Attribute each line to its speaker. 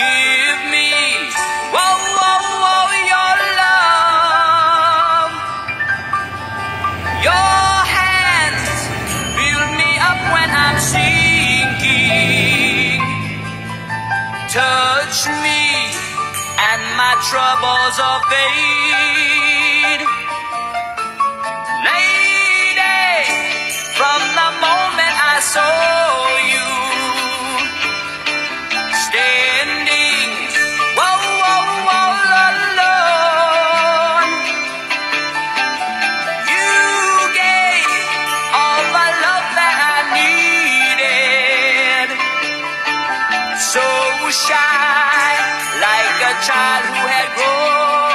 Speaker 1: Give me, whoa, whoa, whoa, your love. Your hands build me up when I'm sinking. Touch me and my troubles will fade. Lady, from the moment I saw you, standing, whoa, whoa, whoa, alone, you gave all the love that I needed. So shy, like a child who had grown